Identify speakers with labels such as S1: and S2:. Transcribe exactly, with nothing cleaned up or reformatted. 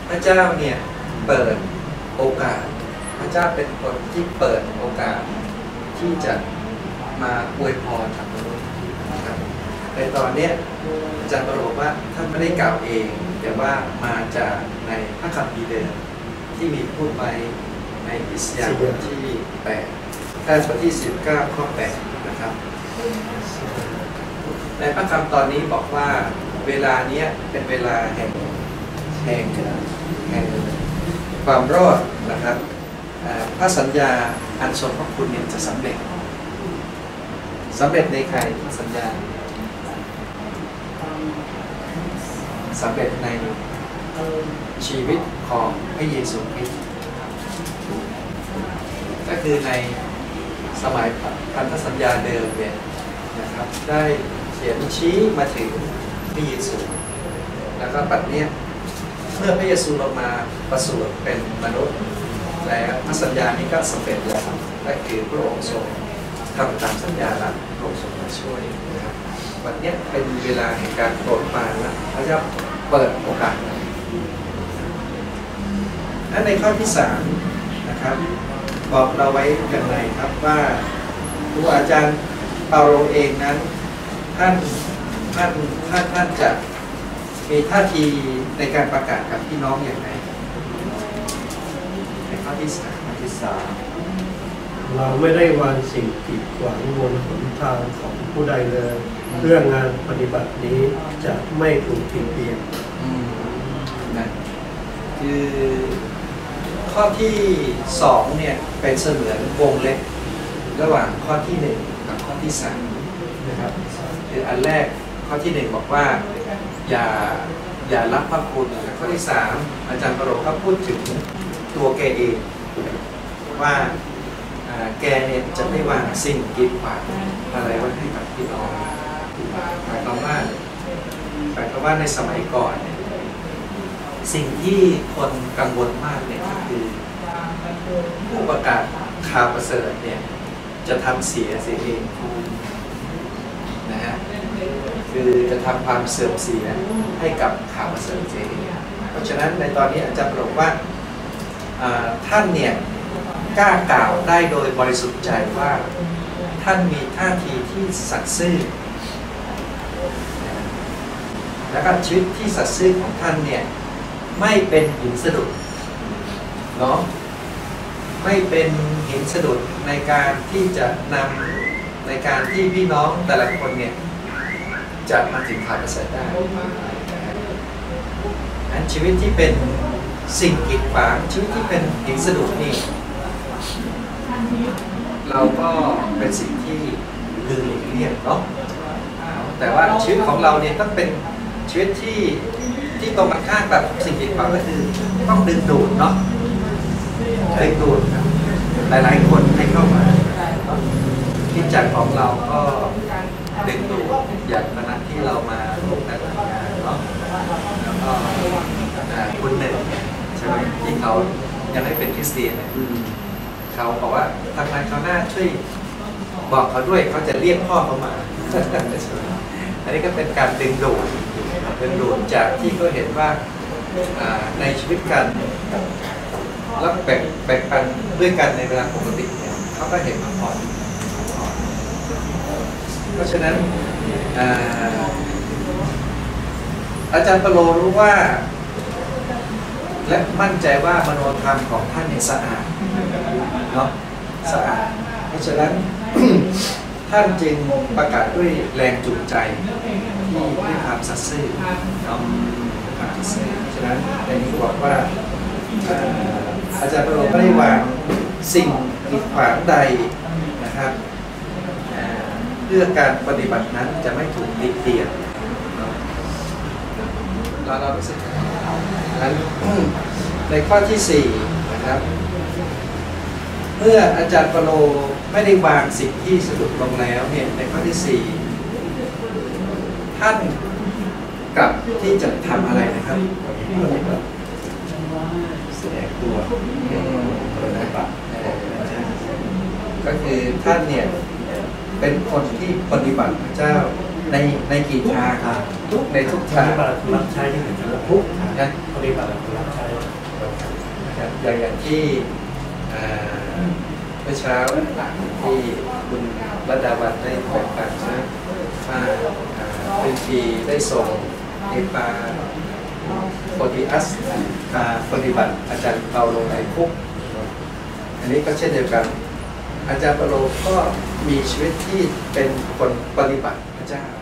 S1: พระเจ้าเนี่ยเปิดโอกาสพระเจ้าเป็นคนที่เปิดโอกาสที่จะมาอวยพรกับมนุษย์นะครับในตอนนี้อาจารย์ประโลมว่าท่านไม่ได้กล่าวเองแต่ว่ามาจากในพระคัมภีร์เดิมที่มีพูดไว้ในอิสยาห์บทที่แปดข้อบทที่สิบเก้าข้อแปดนะครับในพระคำตอนนี้บอกว่าเวลาเนี้ยเป็นเวลาแห่งแห่งแห่งความรอดนะครับพระสัญญาอันทรงพระคุณเนี่ยจะสำเร็จสำเร็จในใครสัญญาสำเร็จในชีวิตของพระเยซูคริสต์ก็คือในสมัยพันธสัญญาเดิมเนี่ยนะครับได้เขียนชี้มาถึงพระเยซูแล้วก็ปัจจุบันเมื่อพระเยซูลงมาประสูติเป็นมนุษย์แล้วพระสัญญานี้ก็สำเร็จแล้วก็คือพระองค์ทรงทำตามสัญญาแล้วพระองค์ทรงมาช่วยนะครับวันนี้เป็นเวลาแห่งการโปรดปรานแล้วพระเจ้าเปิดโอกาสและในข้อที่สามนะครับบอกเราไว้อย่างไรครับว่าครูอาจารย์เปาโลเองนั้นท่านท่านท่านท่านจะมีท่าทีในการประกาศกับพี่น้องอย่างไรในข้อที่สามข้อที่สาม
S2: เราไม่ได้วางสิ่งกีดขวางบนหนทางของผู้ใดเลยเรื่องงานปฏิบัตินี้จะไม่ถูกผิดเพี้ยน
S1: นะคือข้อที่สองเนี่ยเป็นเสมือนวงเล็บระหว่างข้อที่หนึ่งกับข้อที่สามนะครับคืออันแรกข้อที่หนึ่งบอกว่าอย่าอย่ารับพระคุณข้อที่สามอาจารย์ปรโรก็พูดถึงตัวแกเองว่าแกเนี่ยจะไม่วางสิ่งกีดขวางอะไรไว้ให้กับพี่น้องหมายความว่าหมายความว่าในสมัยก่อนเนี่ยสิ่งที่คนกังวลมากเนี่ยก็คือผู้ประกาศข่าวประเสริฐเนี่ยจะทำเสียเสียเองนะฮะคือจะทำความเสื่อมเสียให้กับข่าวประเสริฐเองเพราะฉะนั้นในตอนนี้อาจารย์บอกว่าท่านเนี่ยกล้ากล่าวได้โดยบริสุทธิ์ใจว่าท่านมีท่าทีที่สัตย์ซื่อแล้วก็ชีวิตที่สัตย์ซื่อของท่านเนี่ยไม่เป็นหินสะดุดเนาะไม่เป็นหินสะดุดในการที่จะนำในการที่พี่น้องแต่ละคนเนี่ยจะมาถึงข่าวประเสริฐได้นั้นชีวิตที่เป็นสิ่งกีดขวางชีวิตที่เป็นหินสะดุดนี่เราก็เป็นสิ่งที่ลืมหลีกเลี่ยงเนาะแต่ว่าชีวิตของเราเนี่ยต้องเป็นชีวิตที่ที่ตรงกันข้ามกับสิ่งกีดขวางก็คือต้องดึงดูดเนาะดึงดูดหลายๆคนให้เข้ามาที่จักรของเราก็ดึงดูดอย่างขณะที่เรามาร่วมกันทำงานเนาะแล้วก็คุณหนึ่งใช่ไหมที่เขายังไม่เป็นคริสเตียนเขาบอกว่าทางการเขาหน้าช่วยบอกเขาด้วยเขาจะเรียกพ่อเขามาอันนี้ก็เป็นการดึงดูดดึงดูดจากที่เขาเห็นว่าในชีวิตกันแล้วแบ่งแบ่งปันด้วยกันในเวลาปกติเนี่ยเขาก็เห็นมาก่อนเพราะฉะนั้นอาจารย์ปโลรู้ว่าและมั่นใจว่ามโนธรรมของท่านเนี่ยสะอาดเนาะสะอาดเพราะฉะนั้น ท่านจึงประกาศด้วยแรงจูงใจที่ด้วยความสัตย์ซื่อเนาะความสัตย์ซื่อเพราะฉะนั้นในนี้บอกว่าอาจารย์ปโลไม่ได้วางสิ่งกีดขวางใดนะครับเพื่อการปฏิบัตินั้นจะไม่ถูกติเตียนเราเรารู้สึกนั้นในข้อที่สี่นะครับเมื่ออาจารย์ปโลไม่ได้วางสิ่งที่สะดุดลงแล้วเนี่ยในข้อที่สี่ท่านกลับที่จะทำอะไรนะครับแสดงตัวก็คือท่านเนี่ยเป็นคนที่ปฏิบัติพระเจ้าในในกี่ทางครับทุกในทุก
S2: ป
S1: ทาง
S2: ฏิบัติรับใช้ที่เหมือนกัน
S1: ทุกนะ
S2: ปฏิบัติรับใช้
S1: นะครับอย่างอย่างที่อ่าเมื่อเช้าที่คุณรัตดาวันได้แบ่งปันใช่ไหมว่าอ่าเป็นทีได้ส่งเอปาโปติอัสมาปฏิบัติอาจารย์เปาโลในคุกอันนี้ก็เช่นเดียวกันอาจารย์เปาโลก็มีชีวิตที่เป็นคนปฏิบัติพระเจ้า